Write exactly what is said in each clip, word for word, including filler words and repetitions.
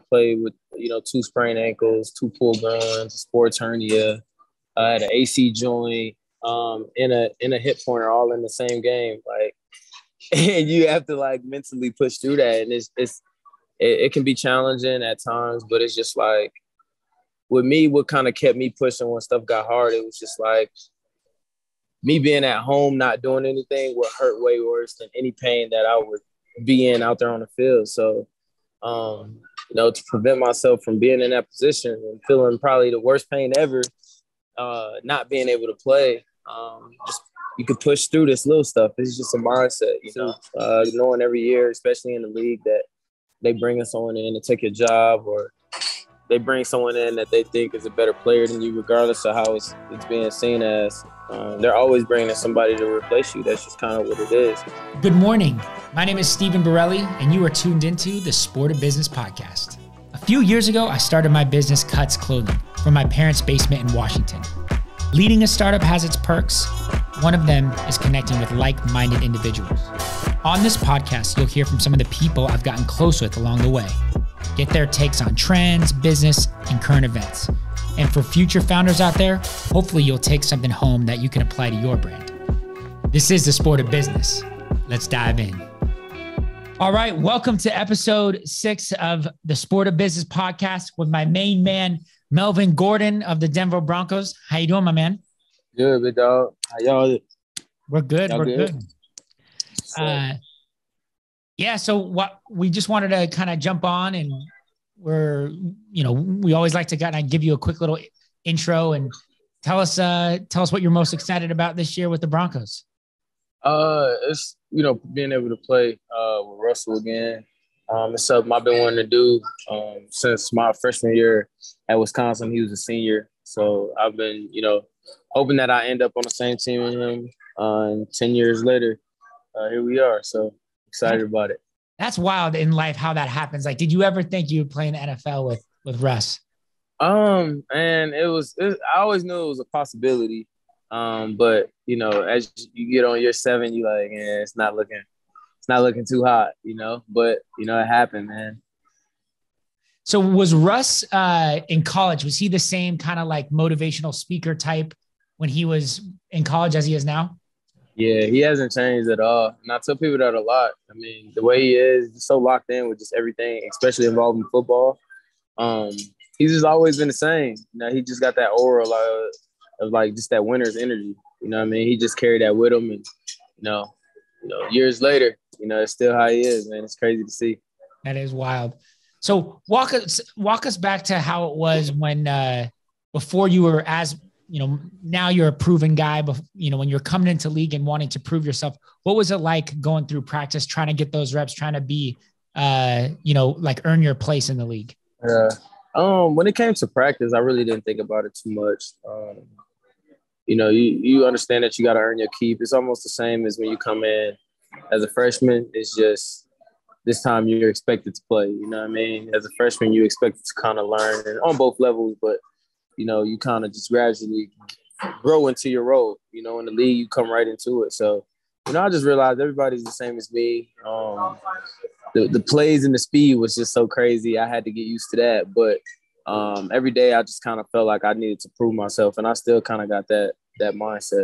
played with, you know, two sprained ankles, two pulled guns, a sports hernia. I had an A C joint, um, in a in a hip pointer, all in the same game. Like, and you have to like mentally push through that, and it's it's it, it can be challenging at times, but it's just like with me, what kind of kept me pushing when stuff got hard, it was just like me being at home, not doing anything would hurt way worse than any pain that I would be in out there on the field. So, um, you know, to prevent myself from being in that position and feeling probably the worst pain ever, uh, not being able to play, um, just you could push through this little stuff. It's just a mindset, you know, uh, knowing every year, especially in the league, that they bring someone in to take your job, or they bring someone in that they think is a better player than you, regardless of how it's, it's being seen as. Um, they're always bringing in somebody to replace you. That's just kind of what it is. Good morning. My name is Stephen Borelli, and you are tuned into the Sport of Business podcast. A few years ago, I started my business, Cuts Clothing, from my parents' basement in Washington. Leading a startup has its perks. One of them is connecting with like-minded individuals. On this podcast, you'll hear from some of the people I've gotten close with along the way. Get their takes on trends, business, and current events. And for future founders out there, hopefully you'll take something home that you can apply to your brand. This is the Sport of Business. Let's dive in. All right, welcome to episode six of the Sport of Business podcast with my main man, Melvin Gordon of the Denver Broncos. How you doing, my man? Good, big dog. How y'all? We're good. Y'all we're good. good. Uh, yeah, so what we just wanted to kind of jump on, and we're, you know, we always like to kind of give you a quick little intro and tell us, uh, tell us what you're most excited about this year with the Broncos. Uh, it's, you know, being able to play uh, with Russell again. Um, it's something I've been wanting to do um, since my freshman year at Wisconsin. He was a senior. So I've been, you know, hoping that I end up on the same team with him. Uh, and ten years later, uh, here we are. So excited about it. That's wild in life how that happens. Like, did you ever think you would play in the N F L with, with Russ? Um, and it was, it, I always knew it was a possibility. Um, but you know, as you get on year seven, you like, yeah, it's not looking, it's not looking too hot, you know, but you know, it happened, man. So was Russ uh, in college, was he the same kind of like motivational speaker type when he was in college as he is now? Yeah, he hasn't changed at all. And I tell people that a lot. I mean, the way he is, he's so locked in with just everything, especially involving football. Um, he's just always been the same. You know, he just got that aura of, of like just that winner's energy. You know what I mean? He just carried that with him. And, you know, you know, years later, you know, it's still how he is, man. It's crazy to see. That is wild. So walk us, walk us back to how it was when, uh, before you were as, you know, now you're a proven guy, but you know, when you're coming into league and wanting to prove yourself, what was it like going through practice, trying to get those reps, trying to be, uh, you know, like earn your place in the league? Yeah. Um, when it came to practice, I really didn't think about it too much. Um, you know, you, you understand that you got to earn your keep. It's almost the same as when you come in as a freshman. It's just this time you're expected to play, you know what I mean? As a freshman, you expect to kind of learn and on both levels, but you know, you kind of just gradually grow into your role. You know, in the league, you come right into it. So, you know, I just realized everybody's the same as me. Um, the, the plays and the speed was just so crazy. I had to get used to that. But um, every day I just kind of felt like I needed to prove myself. And I still kind of got that that mindset.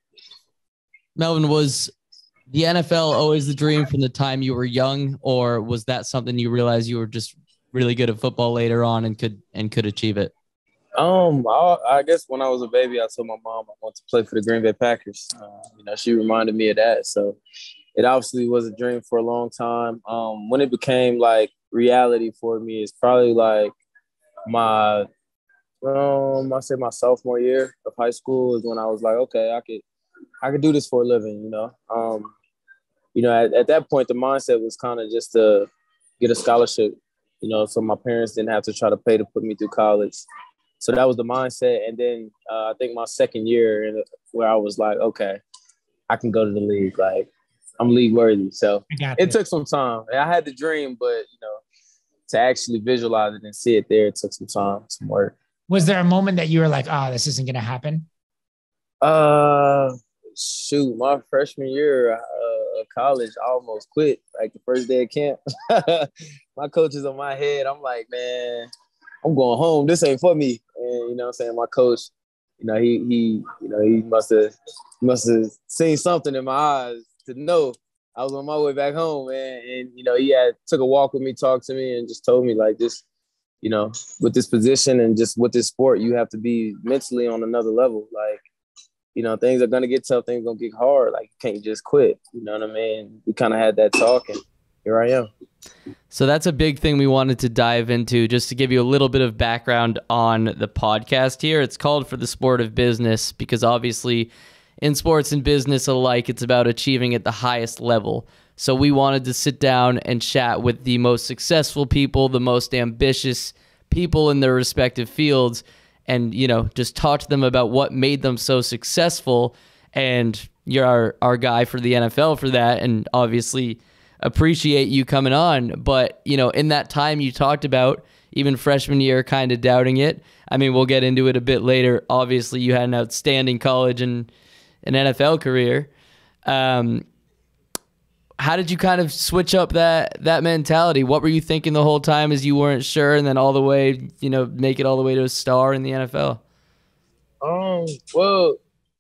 Melvin, was the N F L always the dream from the time you were young, or was that something you realized you were just really good at football later on and could and could achieve it? Um, I, I guess when I was a baby, I told my mom I wanted to play for the Green Bay Packers. Uh, you know, she reminded me of that. So it obviously was a dream for a long time. Um, when it became like reality for me, it's probably like my, um, I say my sophomore year of high school is when I was like, okay, I could, I could do this for a living. You know, um, you know, at, at that point, the mindset was kind of just to get a scholarship. You know, so my parents didn't have to try to pay to put me through college. So that was the mindset. And then uh, I think my second year where I was like, okay, I can go to the league. Like, I'm league worthy. So it took some time. I had the dream, but, you know, to actually visualize it and see it there, it took some time, some work. Was there a moment that you were like, oh, this isn't going to happen? Uh, shoot, my freshman year, uh, of college, I almost quit like the first day of camp. My coach is on my head. I'm like, man, I'm going home. This ain't for me. And you know what I'm saying? My coach, you know, he he, you know, he must have must have seen something in my eyes to know I was on my way back home, man. And you know, he had took a walk with me, talked to me, and just told me like this, you know, with this position and just with this sport, you have to be mentally on another level. Like, you know, things are gonna get tough, things are gonna get hard. Like, you can't just quit. You know what I mean? We kind of had that talk, and here I am. So that's a big thing we wanted to dive into, just to give you a little bit of background on the podcast here. It's called For the Sport of Business because obviously in sports and business alike, it's about achieving at the highest level. So we wanted to sit down and chat with the most successful people, the most ambitious people in their respective fields, and, you know, just talk to them about what made them so successful. And you're our, our guy for the N F L for that, and obviously appreciate you coming on. But, you know, in that time you talked about, even freshman year, kind of doubting it. I mean, we'll get into it a bit later. Obviously, you had an outstanding college and an N F L career. Um, how did you kind of switch up that that mentality? What were you thinking the whole time as you weren't sure, and then all the way, you know, make it all the way to a star in the N F L? Um, well,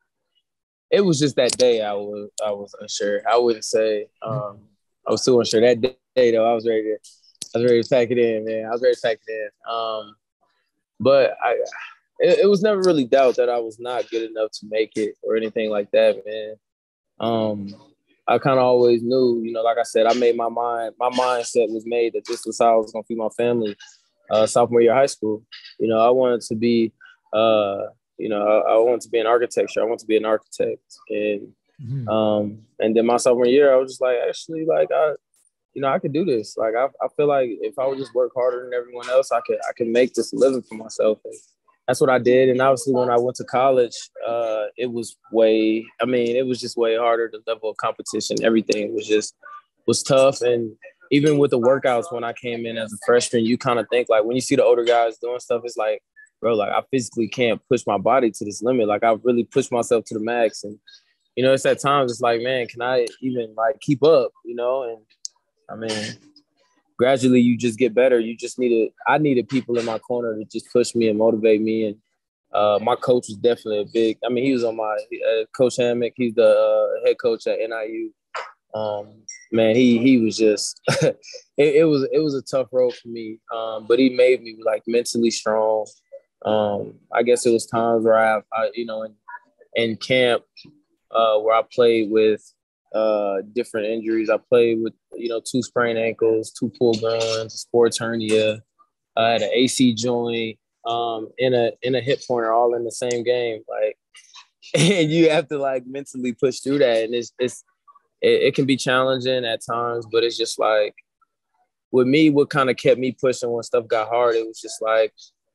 it was just that day I was I was unsure. I wouldn't say um, I was too unsure. That day though, I was ready to I was ready to pack it in, man. I was ready to pack it in. Um, but I it, it was never really doubt that I was not good enough to make it or anything like that, man. Um, I kind of always knew, you know, like I said, I made my mind, my mindset was made that this was how I was going to feed my family uh, sophomore year of high school. You know, I wanted to be, uh, you know, I, I wanted to be in architecture. I wanted to be an architect. And mm-hmm. um, and then my sophomore year, I was just like, actually, like, I, you know, I could do this. Like, I, I feel like if I would just work harder than everyone else, I could, I could make this a living for myself. And that's what I did. And obviously when I went to college, uh, it was way, I mean, it was just way harder. The level of competition, everything was just, was tough. And even with the workouts, when I came in as a freshman, you kind of think like, when you see the older guys doing stuff, it's like, bro, like I physically can't push my body to this limit. Like I really pushed myself to the max. And, you know, it's at times it's like, man, can I even like keep up, you know? And I mean, gradually you just get better. You just needed, I needed people in my corner to just push me and motivate me. And uh, my coach was definitely a big, I mean, he was on my, uh, Coach Hammock, he's the uh, head coach at N I U. Um, man, he he was just, it, it was it was a tough road for me, um, but he made me like mentally strong. Um, I guess it was times where I, I you know, in, in camp uh, where I played with uh, different injuries. I played with, you know, two sprained ankles, two pulled groins, a sports hernia. I had an A C joint, um, in a in a hip pointer, all in the same game. Like, and you have to like mentally push through that, and it's it's it, it can be challenging at times, but it's just like with me, what kind of kept me pushing when stuff got hard, it was just like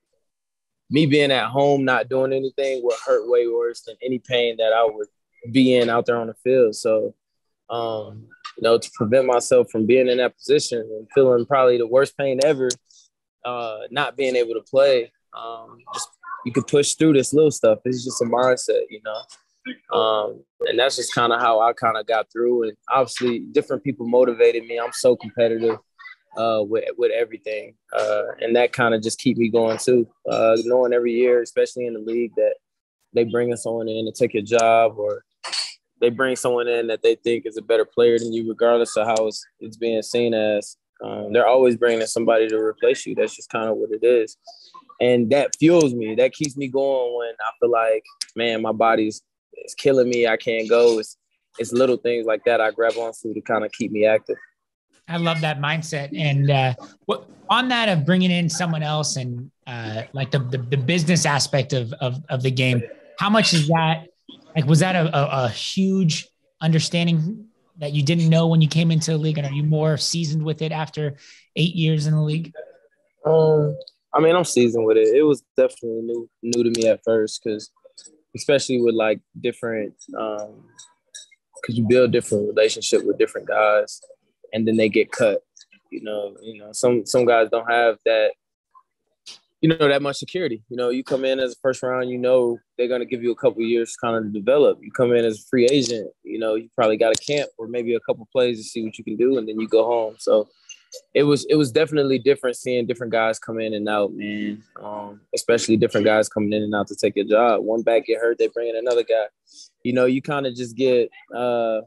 me being at home, not doing anything would hurt way worse than any pain that I would be in out there on the field. So, um, you know, to prevent myself from being in that position and feeling probably the worst pain ever, uh, not being able to play, um, just you could push through this little stuff. It's just a mindset, you know. Um, and that's just kind of how I kind of got through. And obviously, different people motivated me. I'm so competitive uh, with with everything, uh, and that kind of just keep me going too. Uh, knowing every year, especially in the league, that they bring someone in to take your job, or they bring someone in that they think is a better player than you, regardless of how it's, it's being seen as. Um, they're always bringing somebody to replace you. That's just kind of what it is. And that fuels me. That keeps me going when I feel like, man, my body's it's killing me. I can't go. It's, it's little things like that I grab onto to kind of keep me active. I love that mindset. And uh, what, on that of bringing in someone else and uh, like the, the the business aspect of, of of the game, how much is that? Like, was that a, a, a huge understanding that you didn't know when you came into the league, and are you more seasoned with it after eight years in the league? Um, I mean, I'm seasoned with it. It was definitely new new to me at first, because especially with like different, um, because you build different relationship with different guys, and then they get cut. You know, you know, some some guys don't have that you know, that much security. You know, you come in as a first round, you know, they're going to give you a couple of years kind of to develop. You come in as a free agent, you know, you probably got a camp or maybe a couple plays to see what you can do, and then you go home. So it was it was definitely different seeing different guys come in and out, man. Um, especially different guys coming in and out to take your job. One back get hurt, they bring in another guy. You know, you kind of just get uh,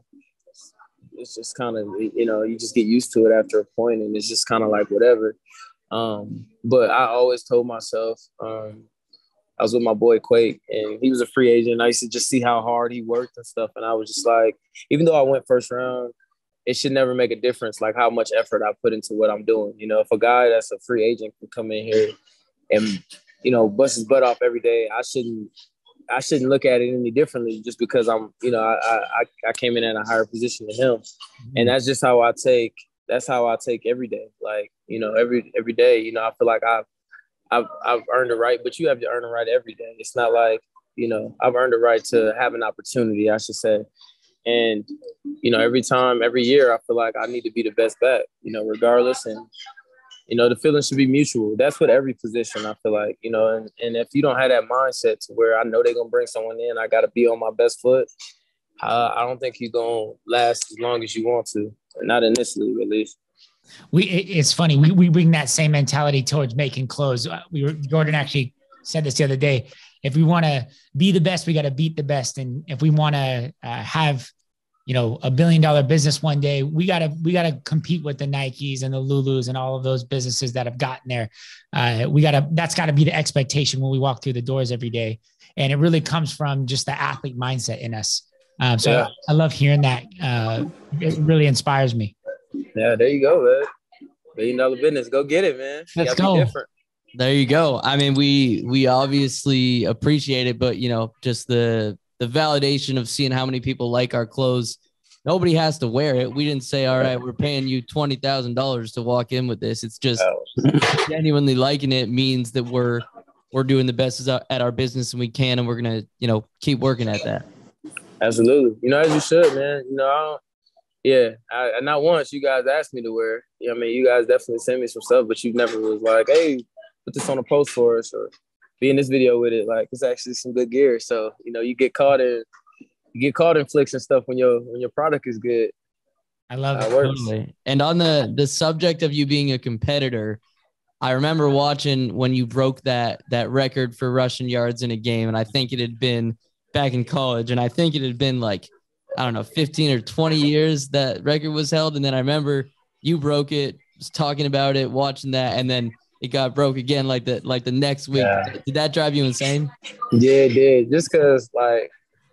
it's just kind of, you know, you just get used to it after a point, and it's just kind of like whatever. Um, but I always told myself, um, I was with my boy Quake, and he was a free agent. I used to just see how hard he worked and stuff, and I was just like, even though I went first round, it should never make a difference, like how much effort I put into what I'm doing. You know, if a guy that's a free agent can come in here and, you know, bust his butt off every day, I shouldn't, I shouldn't look at it any differently just because I'm, you know, I, I, I came in at a higher position than him. And that's just how I take, that's how I take every day. Like, you know, every, every day, you know, I feel like I've, I've, I've earned the right, but you have to earn the right every day. It's not like, you know, I've earned the right to have an opportunity, I should say. And, you know, every time, every year, I feel like I need to be the best back, you know, regardless. And, you know, the feeling should be mutual. That's what every position, I feel like, you know, and, and if you don't have that mindset to where I know they're going to bring someone in, I got to be on my best foot, uh, I don't think you're going to last as long as you want to. Not in this league, at least. We, it's funny. We, we bring that same mentality towards making clothes. We were, Gordon actually said this the other day. If we want to be the best, we got to beat the best. And if we want to uh, have, you know, a billion dollar business one day, we got to, we got to compete with the Nikes and the Lulus and all of those businesses that have gotten there. Uh, we got to, that's got to be the expectation when we walk through the doors every day. And it really comes from just the athlete mindset in us. Um, so yeah. I, I love hearing that. Uh, it really inspires me. Yeah, there you go, man. Billion dollar business. Go get it, man. Let's go. Be different. There you go. I mean, we we obviously appreciate it, but you know, just the the validation of seeing how many people like our clothes. Nobody has to wear it. We didn't say, all right, we're paying you twenty thousand dollars to walk in with this. It's just oh. genuinely liking it means that we're we're doing the best at our business and we can, and we're gonna, you know, keep working at that. Absolutely. You know, as you should, man. You know, I don't, yeah, I, not once you guys asked me to wear. You know, I mean, you guys definitely sent me some stuff, but you never was like, hey, put this on a post for us or be in this video with it. Like, it's actually some good gear. So, you know, you get caught in you get caught in flicks and stuff when your when your product is good. I love uh, it. Totally. And on the the subject of you being a competitor, I remember watching when you broke that that record for rushing yards in a game, and I think it had been back in college, and I think it had been like, I don't know, fifteen or twenty years that record was held. And then I remember you broke it, was talking about it, watching that, and then it got broke again like the like the next week. Yeah. Did that drive you insane? Yeah, it did. Just because, like,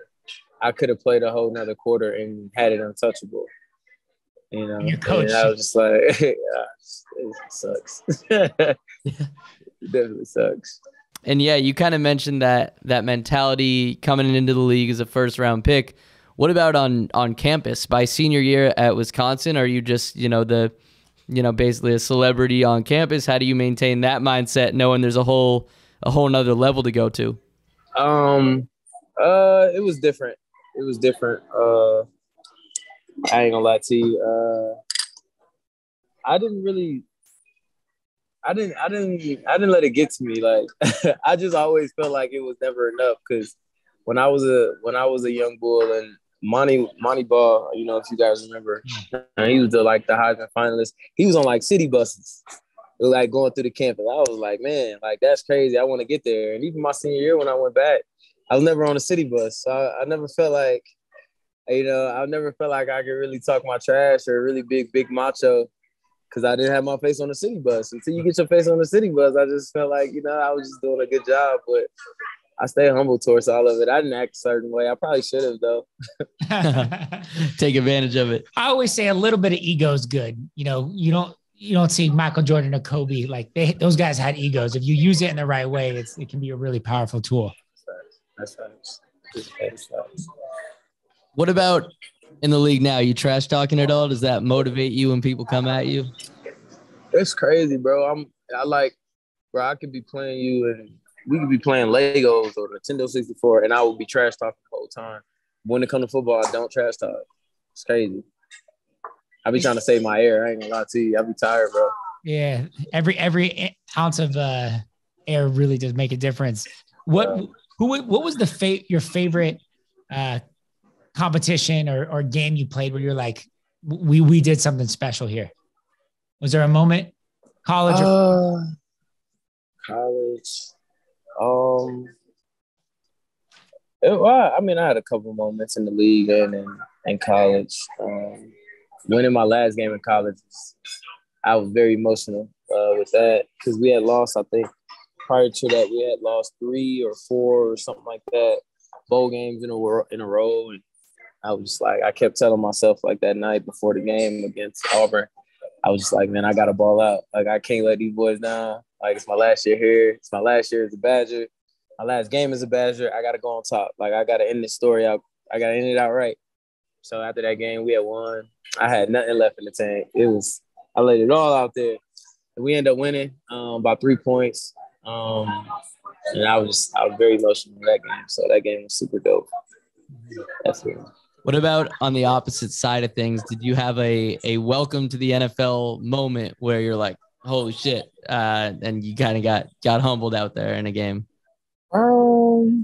I could have played a whole nother quarter and had it untouchable. You know, your coach. And I was just like, yeah, it sucks. It definitely sucks. And yeah, you kind of mentioned that that mentality coming into the league as a first round pick. What about on on campus? By senior year at Wisconsin, are you just, you know, the, you know, basically a celebrity on campus? How do you maintain that mindset knowing there's a whole a whole nother level to go to? Um, uh, it was different. It was different. Uh, I ain't gonna lie to you. Uh, I didn't really. I didn't. I didn't. I didn't let it get to me. Like, I just always felt like it was never enough because when I was a when I was a young bull and Monty Monty Ball, you know, if you guys remember, he was the like the Heisman finalist. He was on like city buses, like going through the campus. I was like, man, like that's crazy. I want to get there. And even my senior year when I went back, I was never on a city bus. So I, I never felt like, you know, I never felt like I could really talk my trash or really big big macho because I didn't have my face on the city bus. Until you get your face on the city bus, I just felt like, you know, I was just doing a good job, but I stay humble towards all of it. I didn't act a certain way. I probably should have, though. Take advantage of it. I always say a little bit of ego is good. You know, you don't you don't see Michael Jordan or Kobe. Like, they, those guys had egos. If you use it in the right way, it's, it can be a really powerful tool. That's facts. That's facts. What about in the league now? You trash talking at all? Does that motivate you when people come at you? It's crazy, bro. I'm I like, bro, I could be playing you and we could be playing Legos or Nintendo sixty-four, and I would be trash talking the whole time. When it comes to football, I don't trash talk. It's crazy. I be trying to save my air. I ain't gonna lie to you. I be tired, bro. Yeah, every every ounce of uh, air really does make a difference. What Yeah. who what was the fa- your favorite uh, competition or or game you played where you're like, we we did something special here? Was there a moment, college or Uh, college. Um, it, well, I mean, I had a couple moments in the league and in, in college. Um, winning my last game in college, I was very emotional uh, with that because we had lost, I think, prior to that, we had lost three or four or something like that, bowl games in a, ro- in a row. And I was just like, I kept telling myself like that night before the game against Auburn, I was just like, man, I got to ball out. Like, I can't let these boys down. Like, it's my last year here. It's my last year as a Badger. My last game as a Badger. I got to go on top. Like, I got to end this story out. I got to end it out right. So after that game, we had won. I had nothing left in the tank. It was, I laid it all out there. And we ended up winning um, by three points. Um, and I was just, I was very emotional in that game. So that game was super dope. That's it. What about on the opposite side of things? Did you have a, a welcome to the N F L moment where you're like, holy shit, uh, and you kind of got, got humbled out there in a game? Um,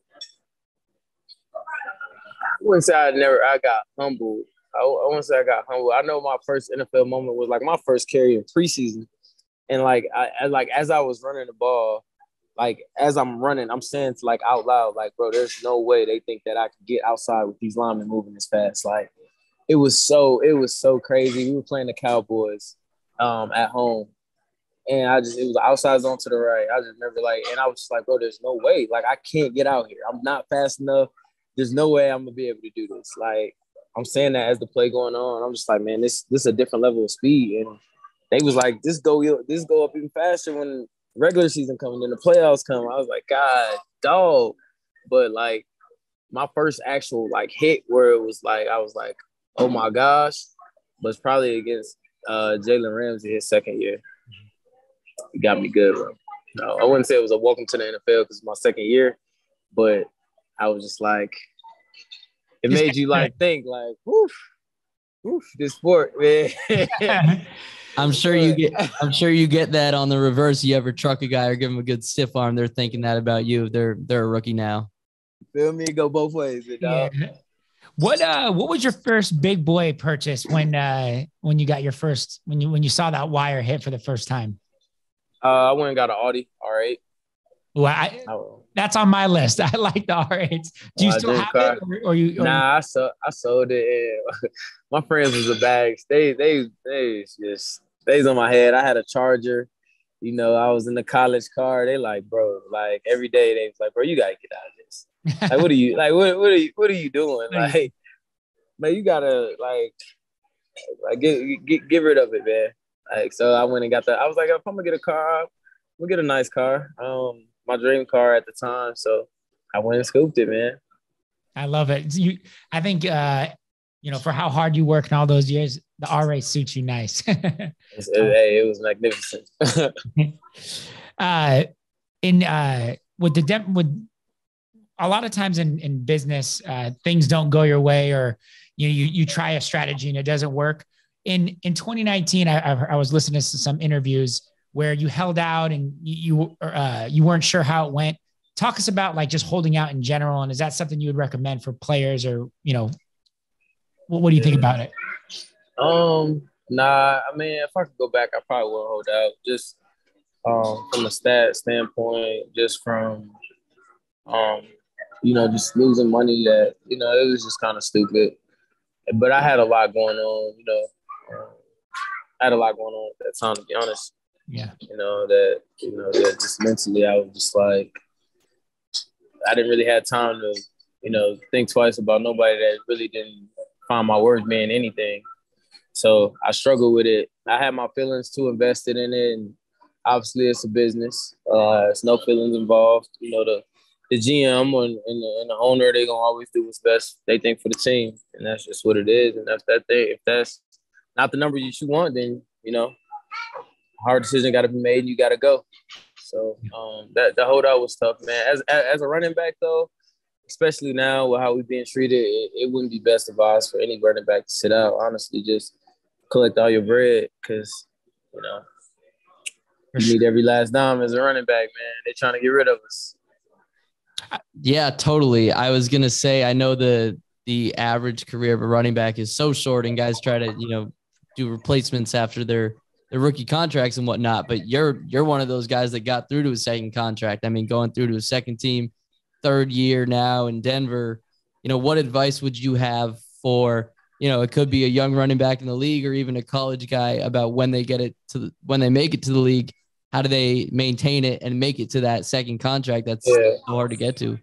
I wouldn't say I never, I got humbled. I, I wouldn't say I got humbled. I know my first N F L moment was like my first carry in preseason. And like, I, I like, as I was running the ball, like, as I'm running, I'm saying to like out loud, like, bro, there's no way they think that I could get outside with these linemen moving this fast. Like, it was so, it was so crazy. We were playing the Cowboys um, at home. And I just, it was outside zone to the right. I just remember like, and I was just like, bro, there's no way. Like, I can't get out here. I'm not fast enough. There's no way I'm going to be able to do this. Like, I'm saying that as the play going on. I'm just like, man, this, this is a different level of speed. And they was like, this go, this go up even faster when regular season coming, then the playoffs come. I was like, God, dog. But like my first actual like hit where it was like, I was like, oh my gosh, was probably against uh, Jalen Ramsey his second year. He got me good, bro. No, I wouldn't say it was a welcome to the N F L because it's my second year, but I was just like, it made you like think like, woof, woof, this sport, man. I'm sure you get I'm sure you get that on the reverse. You ever truck a guy or give him a good stiff arm, they're thinking that about you. They're they're a rookie now. Feel me? Go both ways, dog. Yeah. What uh what was your first big boy purchase when uh when you got your first when you when you saw that wire hit for the first time? Uh, I went and got an Audi R eight. Well, I, that's on my list. I like the R eights. Do you oh, still have car. it, or, or you? Or nah, I sold. I sold it. My friends was a bag. They, they, they just stays on my head. I had a Charger. You know, I was in the college car. They like, bro, like every day they was like, bro, you gotta get out of this. Like, what are you like? What, what are you? What are you doing? Like, man, you gotta like, like get, get get rid of it, man. Like, so I went and got that. I was like, if I'm gonna get a car, we'll get a nice car. Um, my dream car at the time. So I went and scooped it, man. I love it. You, I think, uh, you know, for how hard you work in all those years, the R eight suits you nice. it, hey, it was magnificent. uh, in uh, with the de- with a lot of times in in business, uh, things don't go your way, or you know, you you try a strategy and it doesn't work. In in twenty nineteen, I I was listening to some interviews where you held out and you uh, you weren't sure how it went. Talk us about like just holding out in general, and is that something you would recommend for players, or you know, what, what do you think about it? Um, nah, I mean, if I could go back, I probably would hold out. Just um, from a stat standpoint, just from um, you know, just losing money that you know it was just kind of stupid. But I had a lot going on, you know. Um, I had a lot going on at that time, to be honest. Yeah. You know, that, you know, that just mentally I was just like, I didn't really have time to, you know, think twice about nobody that really didn't find my words mean anything. So I struggled with it. I had my feelings too invested in it. And obviously it's a business. Uh, there's no feelings involved. You know, the, the G M and, and, the, and the owner, they're going to always do what's best they think for the team. And that's just what it is. And that's that thing. If that's not the number you want, then, you know, hard decision got to be made and you got to go. So um, that the holdout was tough, man. As, as as a running back, though, especially now with how we're being treated, it, it wouldn't be best advised for any running back to sit out. Honestly, just collect all your bread because, you know, You need every last dime as a running back, man. They're trying to get rid of us. Yeah, totally. I was gonna say, I know the the average career of a running back is so short, and guys try to, you know, do replacements after their their rookie contracts and whatnot. But you're you're one of those guys that got through to a second contract. I mean, going through to a second team, third year now in Denver. You know, what advice would you have for, you know, it could be a young running back in the league or even a college guy about when they get it to the, when they make it to the league? How do they maintain it and make it to that second contract that's yeah. so hard to get to?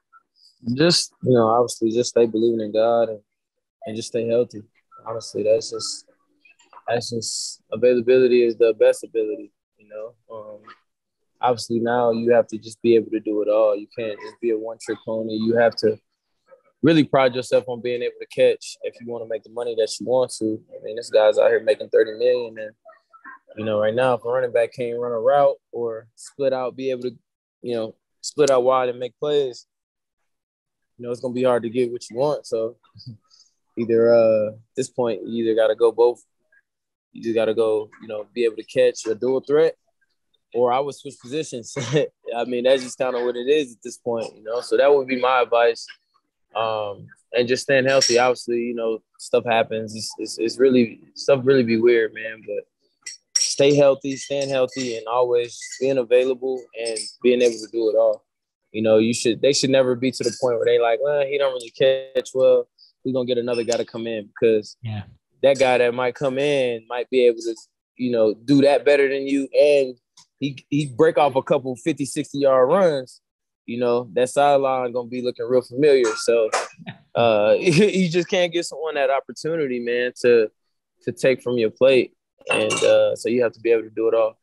Just, you know, obviously just stay believing in God and, and just stay healthy. Honestly, that's just that's just availability is the best ability, you know. Um, obviously now you have to just be able to do it all. You can't just be a one-trick pony. You have to really pride yourself on being able to catch if you want to make the money that you want to. I mean, this guy's out here making thirty million dollars, and you know, right now, if a running back can't run a route or split out, be able to, you know, split out wide and make plays, you know, it's going to be hard to get what you want. So either uh, at this point, you either got to go both. You either got to go, you know, be able to catch a dual threat, or I would switch positions. I mean, that's just kind of what it is at this point, you know. So that would be my advice. Um, and just staying healthy. Obviously, you know, stuff happens. It's, it's, it's really – stuff really be weird, man, but – stay healthy, staying healthy, and always being available and being able to do it all. You know, you should. They should never be to the point where they like, well, he don't really catch well. We're gonna get another guy to come in because yeah. that guy that might come in might be able to, you know, do that better than you, and he he break off a couple fifty, sixty yard runs. You know, that sideline gonna be looking real familiar. So uh, you just can't get someone that opportunity, man, to to take from your plate. And uh, so you have to be able to do it all.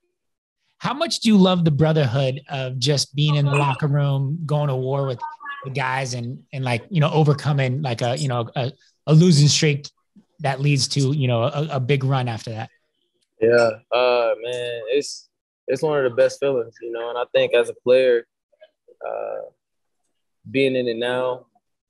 How much do you love the brotherhood of just being in the locker room, going to war with the guys and, and like, you know, overcoming like a, you know, a, a losing streak that leads to, you know, a, a big run after that? Yeah, uh, man, it's, it's one of the best feelings, you know, and I think as a player, uh, being in it now,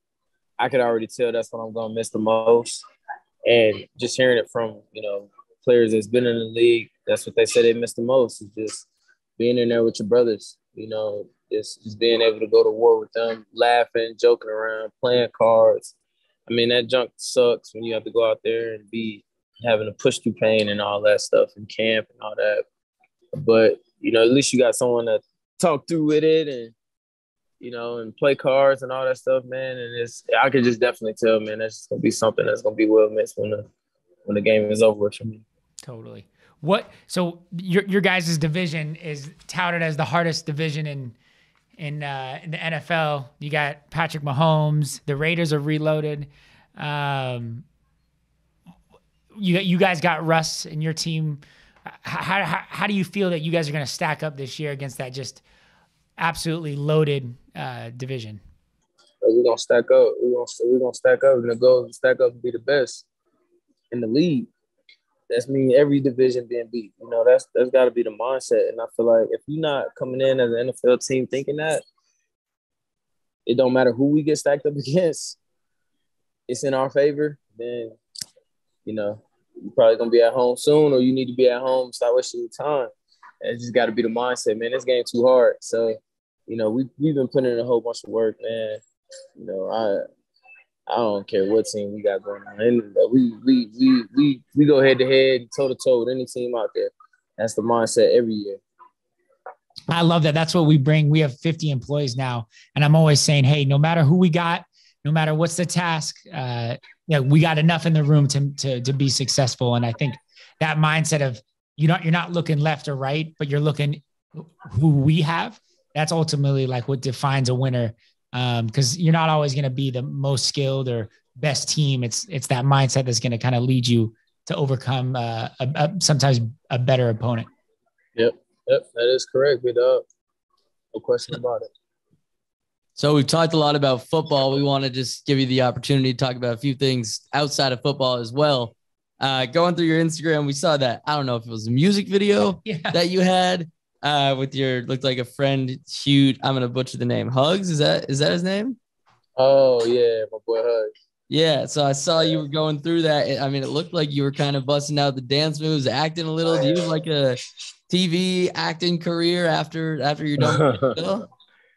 I could already tell that's what I'm going to miss the most. And just hearing it from, you know, players that's been in the league, that's what they say they miss the most, is just being in there with your brothers, you know, just, just being able to go to war with them, laughing, joking around, playing cards. I mean, that junk sucks when you have to go out there and be having to push through pain and all that stuff in camp and all that. But, you know, at least you got someone to talk through with it and, you know, and play cards and all that stuff, man. And it's, I could just definitely tell, man, that's just going to be something that's going to be well missed when the, when the game is over for me. Totally. What, so your, your guys' division is touted as the hardest division in, in, uh, in the N F L. You got Patrick Mahomes, the Raiders are reloaded. Um, you, you guys got Russ and your team. How, how, how do you feel that you guys are going to stack up this year against that just absolutely loaded uh, division? We're going to stack up. We're going to we're gonna stack up, and the goal is to stack up and be the best in the league. That's mean every division being beat. You know, that's that's got to be the mindset. And I feel like if you're not coming in as an N F L team thinking that, it don't matter who we get stacked up against, it's in our favor, then, you know, you're probably going to be at home soon, or you need to be at home, stop wasting your time. And it's just got to be the mindset, man. This game too hard. So, you know, we, we've been putting in a whole bunch of work, man. You know, I I don't care what team we got going on. And we we we we we go head to head, toe to toe with any team out there. That's the mindset every year. I love that. That's what we bring. We have fifty employees now, and I'm always saying, hey, no matter who we got, no matter what's the task, uh, yeah, we got enough in the room to to to be successful. And I think that mindset of you know you're not looking left or right, but you're looking who we have. That's ultimately like what defines a winner. Um, cause you're not always going to be the most skilled or best team. It's, it's that mindset that's going to kind of lead you to overcome, uh, a, a, sometimes a better opponent. Yep. Yep. That is correct. Good up. No question about it. So we've talked a lot about football. We want to just give you the opportunity to talk about a few things outside of football as well. Uh, going through your Instagram, we saw that, I don't know if it was a music video yeah. that you had. Uh, with your looked like a friend, huge. I'm gonna butcher the name. Hugs, is that is that his name? Oh yeah, my boy Hugs. Yeah. So I saw you were going through that. I mean, it looked like you were kind of busting out the dance moves, acting a little. Do you have like a T V acting career after after you're done with it?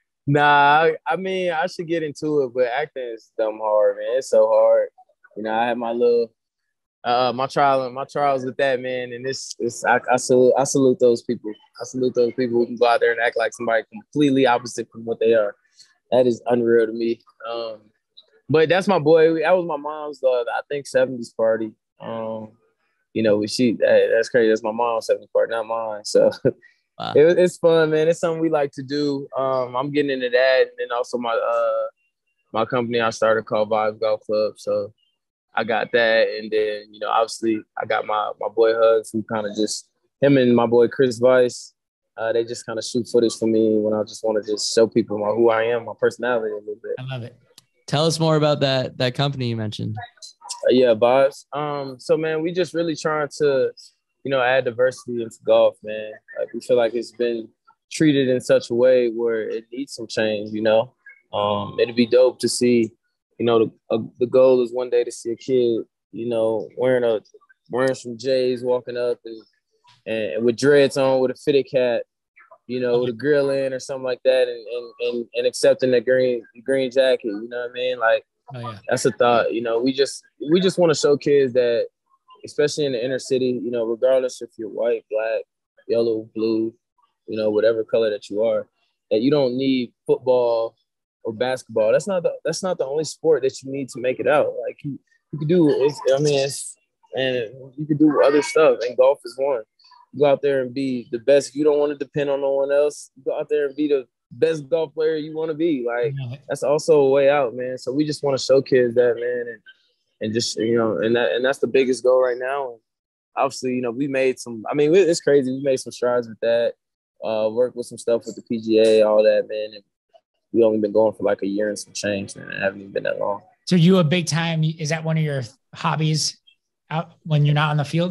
Nah, I, I mean, I should get into it, but acting is dumb hard, man. It's so hard. You know, I had my little, uh, my trial, my trials with that, man. And this, it's, I, I salute, I salute those people. I salute those people who can go out there and act like somebody completely opposite from what they are. That is unreal to me. Um, but that's my boy. That was my mom's, uh, I think, seventies party. Um, you know, she, that, that's crazy. That's my mom's seventies party, not mine. So. Wow. It, it's fun, man. It's something we like to do. Um, I'm getting into that, and then also my uh, my company I started called Vibes Golf Club. So I got that, and then you know, obviously, I got my my boy Hugs, who kind of just him and my boy Chris Vice. Uh, they just kind of shoot footage for me when I just want to just show people my, who I am, my personality a little bit. I love it. Tell us more about that that company you mentioned. Uh, yeah, Vibes. Um, so man, we just really trying to. You know, add diversity into golf, man. Like we feel like it's been treated in such a way where it needs some change. You know, um, it'd be dope to see. You know, the uh, the goal is one day to see a kid, you know, wearing a wearing some J's, walking up and and with dreads on, with a fitted cap, you know, with a grill in or something like that, and and and, and accepting the green green jacket. You know what I mean? Like, oh, yeah. That's a thought. You know, we just we just want to show kids that. Especially in the inner city, you know, regardless if you're white, black, yellow, blue, you know, whatever color that you are, that you don't need football or basketball. That's not the that's not the only sport that you need to make it out. Like you, you can do, it's, I mean, it's, and you can do other stuff. And golf is one. You go out there and be the best. If you don't want to depend on no one else, you go out there and be the best golf player you want to be. Like that's also a way out, man. So we just want to show kids that, man, and. And just, you know, and that and that's the biggest goal right now. And obviously, you know, we made some, I mean, it's crazy. We made some strides with that, uh, worked with some stuff with the P G A, all that, man. And we only been going for like a year and some change, and it haven't even been that long. So you a big time, is that one of your hobbies out when you're not on the field?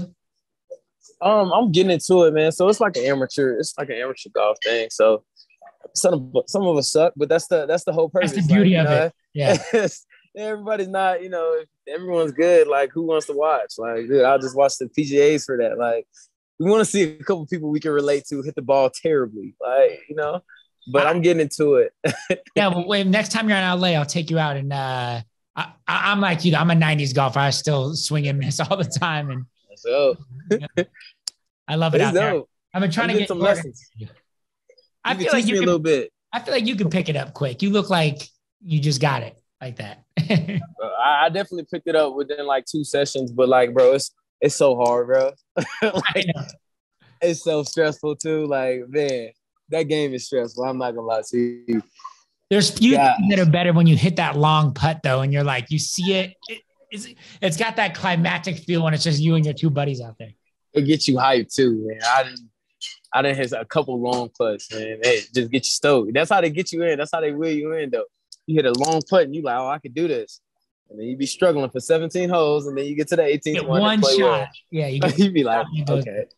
Um, I'm getting into it, man. So it's like an amateur, it's like an amateur golf thing. So some of, some of us suck, but that's the, that's the whole purpose. That's the beauty like, of know, it. Yeah. Everybody's not, you know, if everyone's good, like who wants to watch? Like, dude, I'll just watch the P G As for that. Like, we want to see a couple people we can relate to hit the ball terribly. Like, you know, but I'm getting into it. Yeah, well, wait, next time you're in L A, I'll take you out. And uh, I, I'm like you, I'm a nineties golfer. I still swing and miss all the time. And so yeah, I love it out there. I've been trying I'm to get some lessons. You I feel feel like you me can, a little bit. I feel like you can pick it up quick. You look like you just got it like that. uh, I, I definitely picked it up within like two sessions, but like, bro, it's it's so hard, bro. Like, it's so stressful too. Like, man, that game is stressful. I'm not gonna lie to you. There's few yeah. things that are better when you hit that long putt though, and you're like, you see it, it it's, it's got that climactic feel when it's just you and your two buddies out there. It gets you hyped too, man. I didn't, I didn't hit a couple long putts, man. They just get you stoked. That's how they get you in. That's how they wheel you in, though. You hit a long putt and you like, oh, I could do this. And then you be struggling for seventeen holes, and then you get to the eighteenth one. One shot. Well. Yeah, you get, be like, okay.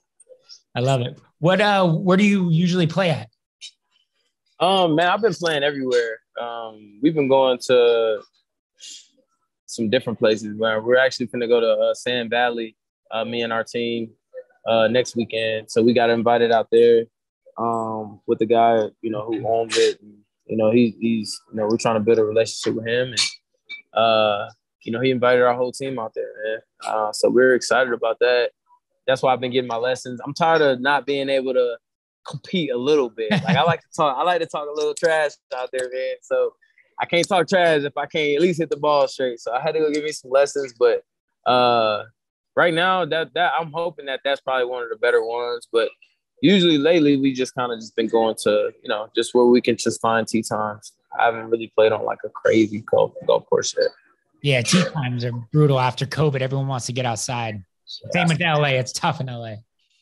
I love it. What uh where do you usually play at? Um, man, I've been playing everywhere. Um, we've been going to some different places. Where we're actually gonna go to uh, Sand Valley, uh, me and our team, uh, next weekend. So we got invited out there um, with the guy, you know, who owns it. And, you know, he, he's, you know, we're trying to build a relationship with him, and uh, you know, he invited our whole team out there, man. Uh, so we're excited about that. That's why I've been getting my lessons. I'm tired of not being able to compete a little bit. Like I like to talk, I like to talk a little trash out there, man. So I can't talk trash if I can't at least hit the ball straight. So I had to go give me some lessons, but uh, right now that that I'm hoping that that's probably one of the better ones. But usually lately we just kind of just been going to, you know, just where we can just find tee times. I haven't really played on like a crazy golf golf course yet. Yeah, tee times are brutal after COVID. Everyone wants to get outside. Same with L A. It's tough in L A.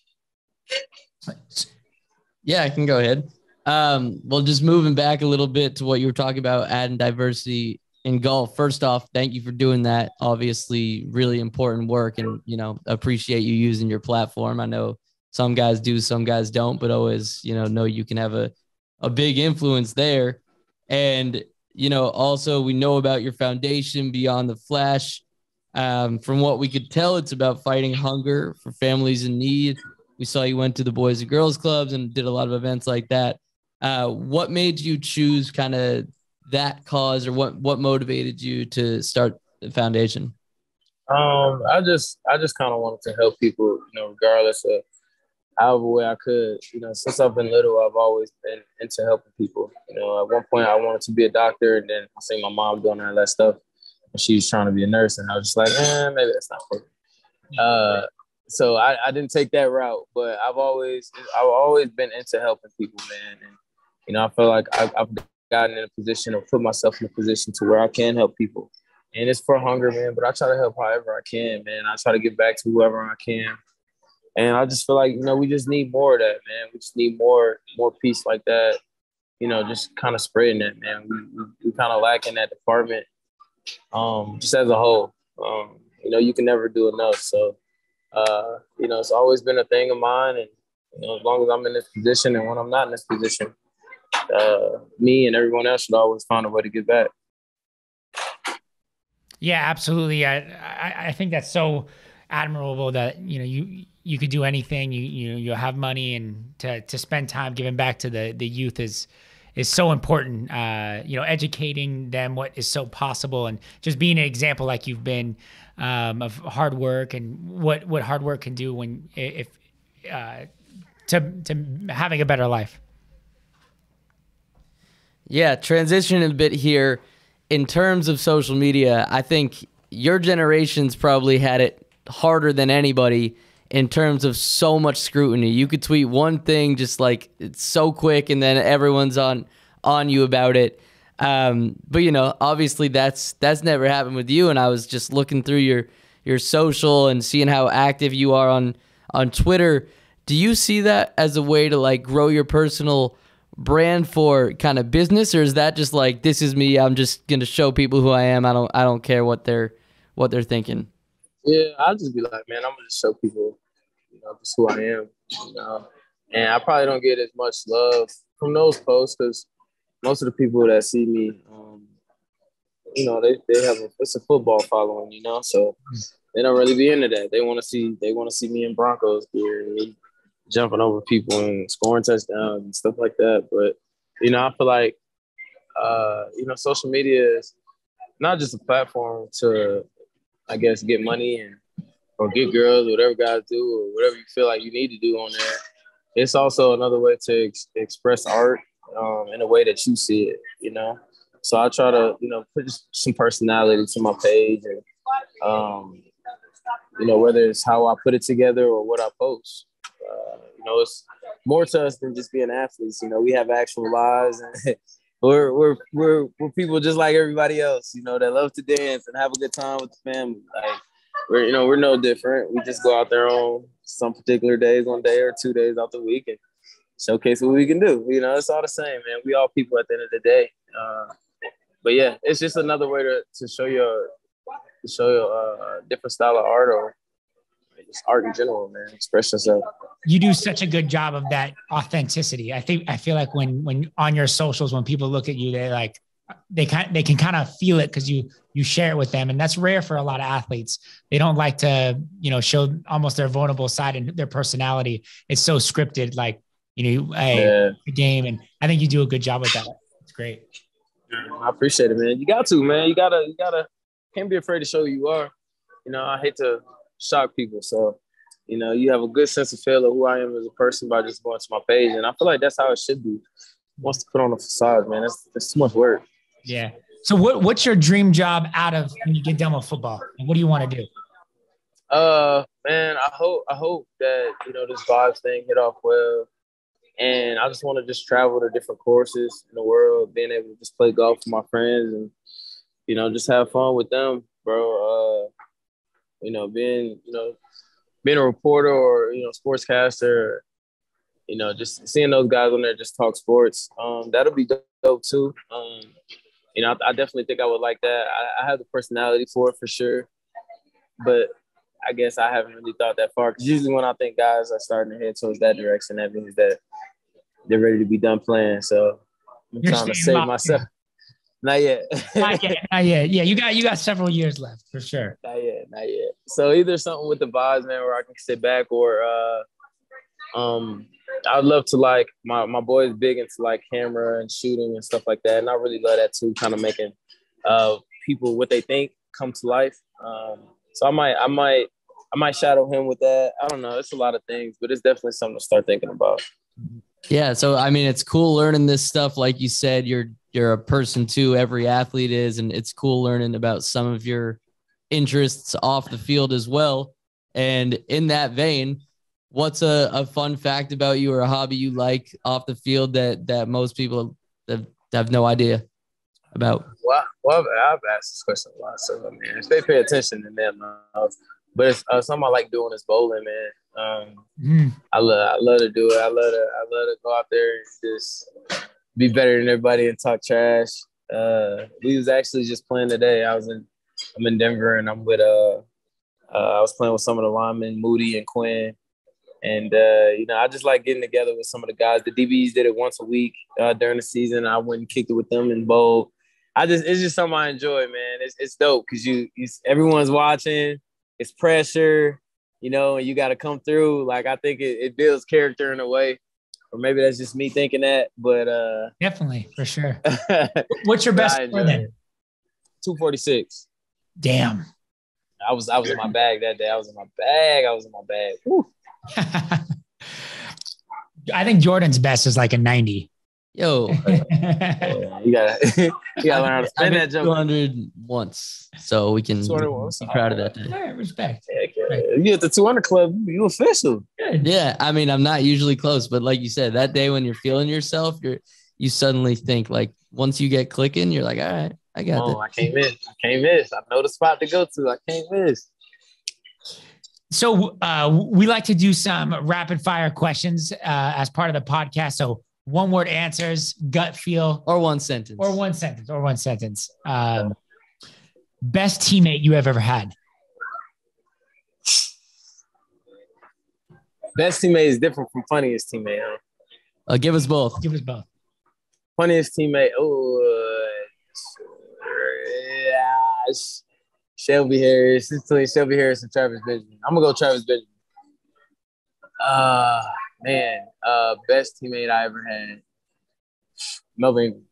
Yeah, I can go ahead. Um, well, just moving back a little bit to what you were talking about, adding diversity in golf. First off, thank you for doing that. Obviously, really important work, and you know, appreciate you using your platform. I know some guys do, some guys don't, but always, you know, know you can have a a big influence there. And you know, also we know about your foundation, Beyond the Flash. Um, from what we could tell, it's about fighting hunger for families in need. we saw you went to the Boys and Girls Clubs and did a lot of events like that. Uh, what made you choose kind of that cause, or what, what motivated you to start the foundation? Um, I just, I just kind of wanted to help people, you know, regardless of however way I could. You know, since I've been little, I've always been into helping people. You know, at one point I wanted to be a doctor, and then I seen my mom doing all that stuff, and she was trying to be a nurse, and I was just like, eh, maybe that's not for me. Uh, so I, I didn't take that route, but I've always, I've always been into helping people, man. And you know, I feel like I've, I've gotten in a position or put myself in a position to where I can help people. And it's for hunger, man, but I try to help however I can, man. I try to give back to whoever I can. And I just feel like, you know, we just need more of that, man. We just need more, more peace like that, you know, just kind of spreading that, man. We, we, we kind of lack in that department, um, just as a whole. Um, you know, you can never do enough. So, uh, you know, it's always been a thing of mine. And, you know, as long as I'm in this position and when I'm not in this position, uh, me and everyone else should always find a way to give back. Yeah, absolutely. I, I, I think that's so admirable that, you know, you, you could do anything, you, you, you'll have money, and to, to spend time giving back to the, the youth is, is so important. Uh, you know, educating them what is so possible, and just being an example like you've been, um, of hard work and what, what hard work can do when, if, uh, to, to having a better life. Yeah. Transition a bit here. In terms of social media, I think your generation's probably had it harder than anybody in terms of so much scrutiny. You could tweet one thing just like it's so quick, and then everyone's on on you about it. Um, but you know, obviously that's that's never happened with you. And I was just looking through your your social and seeing how active you are on on Twitter. Do you see that as a way to like grow your personal brand for kind of business, or is that just like, this is me, I'm just gonna show people who I am, I don't I don't care what they're what they're thinking? Yeah, I'll just be like, man, I'm gonna just show people, you know, just who I am, you know. And I probably don't get as much love from those posts because most of the people that see me, um, you know, they, they have a, it's a football following, you know, so they don't really be into that. They want to see they want to see me in Broncos gear and me jumping over people and scoring touchdowns and stuff like that. But you know, I feel like uh, you know, social media is not just a platform to, I guess, get money and or get girls, whatever guys do, or whatever you feel like you need to do on there. It's also another way to ex- express art um, in a way that you see it, you know. So I try to, you know, put some personality to my page, and um, you know, whether it's how I put it together or what I post. Uh, you know, it's more to us than just being athletes. You know, we have actual lives, and we're we're we're we're people just like everybody else. You know, that love to dance and have a good time with the family. Like we're, you know, we're no different. We just go out there on some particular days, one day or two days out the week, and showcase what we can do. You know, it's all the same, man. We all people at the end of the day. Uh, but yeah, it's just another way to to show your to show your uh, different style of art, or just art in general, man. Express yourself. You do such a good job of that authenticity. I think I feel like when when on your socials, when people look at you, they like they kind they can kind of feel it because you you share it with them, and that's rare for a lot of athletes. They don't like to, you know, show almost their vulnerable side and their personality. It's so scripted, like, you know, hey, Yeah. the game, and I think you do a good job with that. It's great. I appreciate it, man. You got to, man. You gotta, you gotta. Can't be afraid to show who you are. You know, I hate to shock people, so you know, you have a good sense of feel of who I am as a person by just going to my page, and I feel like that's how it should be. Wants to put on a facade, man. That's that's too much work. Yeah. So what what's your dream job out of when you get done with football? And what do you want to do? Uh, man, I hope I hope that, you know, this vibes thing hit off well, and I just want to just travel to different courses in the world, being able to just play golf with my friends, and you know, just have fun with them, bro. Uh, you know, being you know, being a reporter or, you know, sportscaster, you know, just seeing those guys on there just talk sports, um, that'll be dope too. Um, you know, I, I definitely think I would like that. I, I have the personality for it for sure, but I guess I haven't really thought that far, because usually when I think guys are starting to head towards that direction, that means that they're ready to be done playing. So I'm You're trying to staying save locked myself. in. Not yet. Not yet. Not yet. Yeah, you got you got several years left for sure. Not yet. Not yet. So either something with the vibes, man, where I can sit back, or uh, Um, I'd love to like my my boy is big into like camera and shooting and stuff like that, and I really love that too. Kind of making uh people what they think come to life. Um, so I might I might I might shadow him with that. I don't know. It's a lot of things, but it's definitely something to start thinking about. Yeah. So, I mean, it's cool learning this stuff. Like you said, you're, you're a person too. Every athlete is, and it's cool learning about some of your interests off the field as well. And in that vein, what's a, a fun fact about you or a hobby you like off the field that, that most people have, have no idea about? Well, well, I've asked this question a lot. So, man, if they pay attention, then they'll know. But it's uh, something I like doing is bowling, man. Um, mm. I love, I love to do it. I love to, I love to go out there and just be better than everybody and talk trash. Uh, we was actually just playing today. I was in, I'm in Denver, and I'm with uh, uh, I was playing with some of the linemen, Moody and Quinn, and uh, you know, I just like getting together with some of the guys. The D Bs did it once a week uh, during the season. I went and kicked it with them and bowled. I just, it's just something I enjoy, man. It's, it's dope because you, you, everyone's watching. It's pressure, you know, and you got to come through. Like, I think it, it builds character in a way, or maybe that's just me thinking that, but uh, definitely for sure. What's your best score then? two forty-six. Damn. I was, I was in my bag that day. I was in my bag. I was in my bag. Woo. I think Jordan's best is like a ninety. Yo, yeah, you gotta, you gotta learn how to spin that jump. two hundred once, so we can, we can be proud of that day. All right, respect. Yeah, right. You at the two hundred club, you official. Good. Yeah, I mean, I'm not usually close, but like you said, that day when you're feeling yourself, you're you suddenly think like once you get clicking, you're like, all right, I got oh, this. I can't miss. I can't miss. I know the spot to go to. I can't miss. So uh, we like to do some rapid fire questions uh, as part of the podcast. So one word answers, gut feel. Or one sentence. Or one sentence. Or one sentence. Um, best teammate you have ever had? Best teammate is different from funniest teammate, huh? Uh, give us both. Give us both. Funniest teammate, oh, uh, Shelby Harris. It's between Shelby Harris and Travis Benjamin. I'm going to go Travis Benjamin. Uh, man, uh, best teammate I ever had, Melvin.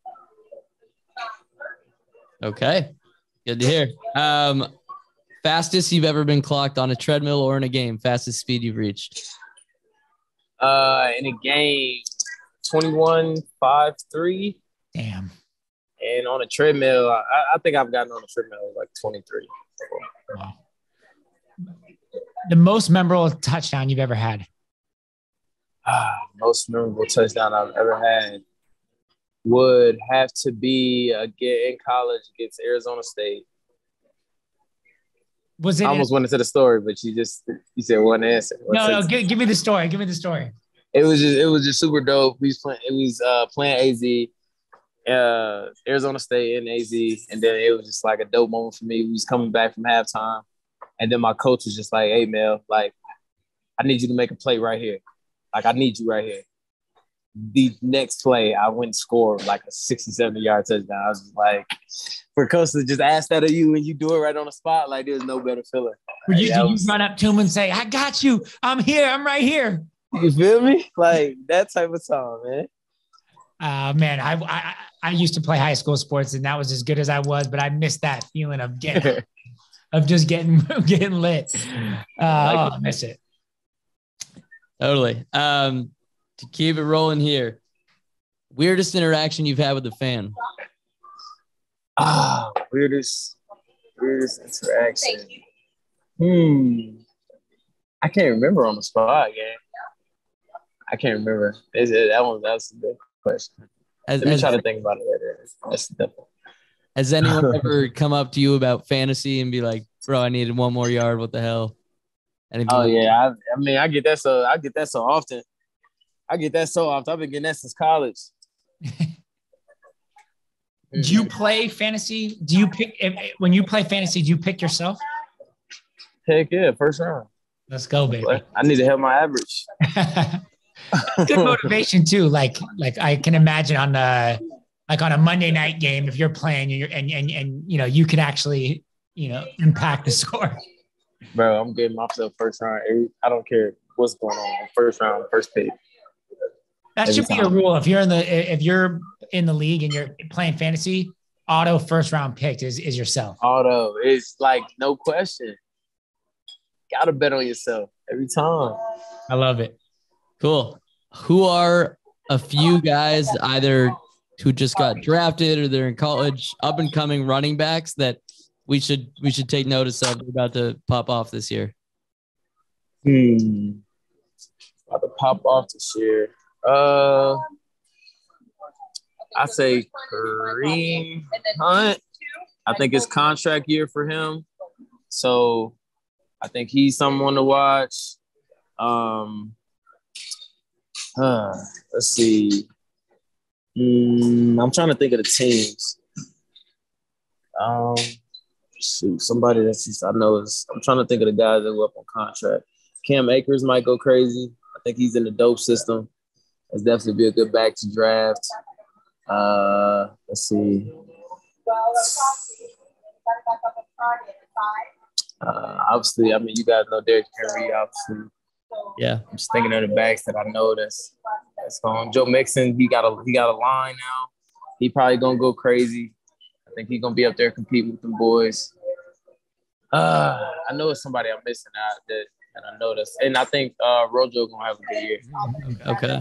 Okay, good to hear. Um, fastest you've ever been clocked on a treadmill or in a game, fastest speed you've reached? Uh, in a game, twenty-one five three. Damn. And on a treadmill, I, I think I've gotten on a treadmill like twenty-three. Wow. The most memorable touchdown you've ever had? Ah, most memorable touchdown I've ever had would have to be again in college against Arizona State. Was it? I almost in- went into the story, but you just you said one answer. One no, sentence. no, give, give me the story. Give me the story. It was just it was just super dope. We was playing. It was uh, playing A Z, uh, Arizona State and A Z, and then it was just like a dope moment for me. We was coming back from halftime, and then my coach was just like, "Hey, Mel, like, I need you to make a play right here. Like, I need you right here." The next play, I went and scored like a sixty-seven yard touchdown. I was just like, for a coach to just ask that of you and you do it right on the spot, like, there's no better feeling. Would you, like, did was, you run up to him and say, I got you. I'm here. I'm right here. You feel me? Like, that type of song, man. Uh, man, I, I I used to play high school sports, and that was as good as I was, but I missed that feeling of getting, of just getting, getting lit. Uh, oh, I miss it. Totally. Um, to keep it rolling here, weirdest interaction you've had with a fan? Ah, weirdest, weirdest interaction. Hmm. I can't remember on the spot, gang. I can't remember. Is it, that one, that's a good question. As, Let me as, try to think about it later. That's difficult. Has anyone ever come up to you about fantasy and be like, bro, I needed one more yard. What the hell? Anything Oh, like yeah. I, I mean, I get that so I get that so often. I get that so often. I've been getting that since college. Do you play fantasy? Do you pick if, when you play fantasy? Do you pick yourself? Heck yeah, first round. Let's go, baby. I need to help my average. Good motivation too. Like, like I can imagine on the like on a Monday night game, if you're playing and you're, and, and and you know you can actually you know impact the score. Bro, I'm getting myself first round. I don't care. what's going on. First round, first pick. That should be a rule. If you're in the if you're in the league and you're playing fantasy, auto first round pick is, is yourself. Auto. It's like no question. Gotta bet on yourself every time. I love it. Cool. Who are a few guys either who just got drafted or they're in college, up and coming running backs that we should we should take notice of? They're about to pop off this year. Hmm. About to pop off this year. Uh, I say Kareem Hunt. I think it's contract year for him, so I think he's someone to watch. Um, uh, let's see. Mm, I'm trying to think of the teams. Um, shoot, somebody that's just I know is. I'm trying to think of the guys that were up on contract. Cam Akers might go crazy. I think he's in the dope system. It's definitely be a good back to draft. Uh, let's see. Uh, obviously, I mean, you guys know Derrick Henry, obviously. Yeah. I'm just thinking of the backs that I know that's that's going. Joe Mixon, he got a he got a line now. He probably gonna go crazy. I think he's gonna be up there competing with them boys. Uh, I know it's somebody I'm missing out that, that I know this, and I think uh, Rojo gonna have a good year. Okay.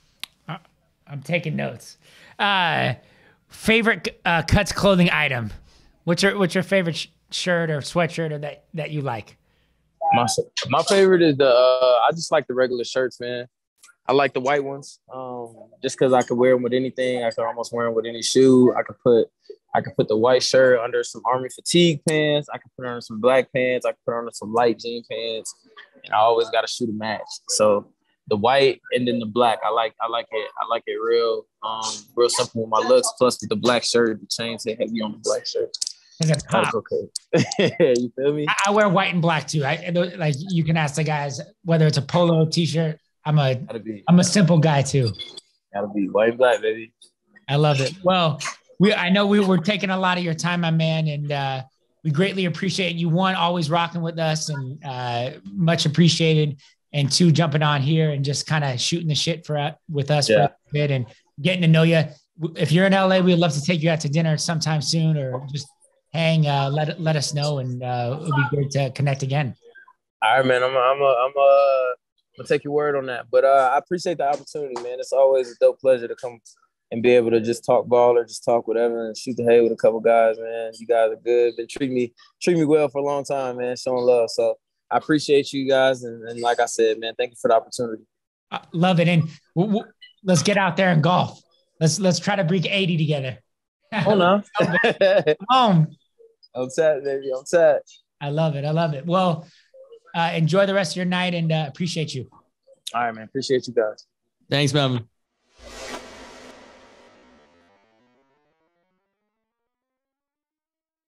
I'm taking notes. Uh, favorite uh, Cuts clothing item. What's your what's your favorite sh- shirt or sweatshirt or that, that you like? My my favorite is the uh, I just like the regular shirts, man. I like the white ones, um, just because I could wear them with anything. I could almost wear them with any shoe. I could put I could put the white shirt under some army fatigue pants. I could put on some black pants. I could put on some light jean pants, and I always got to shoot a match. So the white and then the black, I like I like it. I like it real, um, real simple with my looks. Plus with the black shirt, the chains hit heavy on the black shirt. That's okay. You feel me? I, I wear white and black too. I like you can ask the guys whether it's a polo t-shirt. I'm a I'm a simple guy too. Gotta be white and black, baby. I love it. Well, we I know we were taking a lot of your time, my man, and uh, we greatly appreciate you. One, always rocking with us, and uh, much appreciated. And two, jumping on here and just kind of shooting the shit for with us yeah. for a bit and getting to know you. If you're in L A, we'd love to take you out to dinner sometime soon, or just hang. Uh, let let us know, and uh, it would be great to connect again. All right, man. I'm a, I'm a, I'm a, I'm gonna take your word on that. But uh, I appreciate the opportunity, man. It's always a dope pleasure to come and be able to just talk ball or just talk whatever and shoot the hay with a couple guys, man. You guys are good. Been treating me treat me well for a long time, man. Showing love. So I appreciate you guys, and, and like I said, man, thank you for the opportunity. I love it, and we'll, we'll, let's get out there and golf. Let's let's try to break eighty together. Oh no, come on. I'm sad, baby. I'm sad. I love it. I love it. Well, uh, enjoy the rest of your night, and uh, appreciate you. All right, man. Appreciate you guys. Thanks, Melvin.